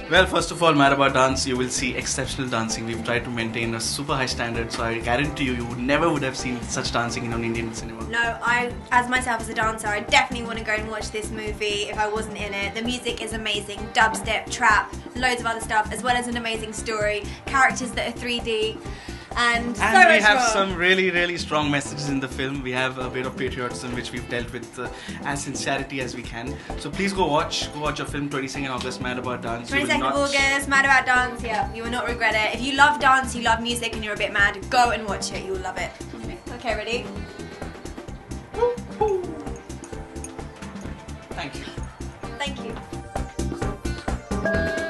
Well, first of all, Maraba Dance, you will see exceptional dancing. We've tried to maintain a super high standard, so I guarantee you, never would have seen such dancing in an Indian cinema. No, as myself as a dancer, I definitely want to go and watch this movie if I wasn't in it. The music is amazing, dubstep, trap, loads of other stuff, as well as an amazing story, characters that are 3D. And so we much have more. some really strong messages in the film. We have a bit of patriotism which we've dealt with as sincerity as we can. So please go watch a film 22nd August, Mad About Dance. 22nd of August, Mad About Dance, yeah, you will not regret it. If you love dance, you love music and you're a bit mad, go and watch it, you'll love it. Okay, ready? Thank you. Thank you.